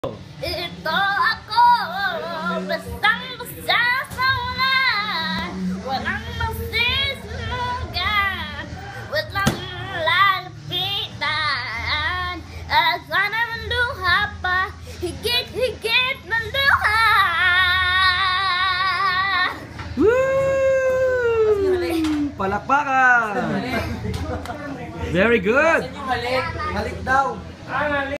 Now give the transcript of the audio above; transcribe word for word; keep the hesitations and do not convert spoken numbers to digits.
Ito ako, basang-basa sa ulan, walang masismugan, walang lalapitan, at sana maluha pa, higit-higit na luha. Woo! Palakpakan! Very good! Halik, halik daw.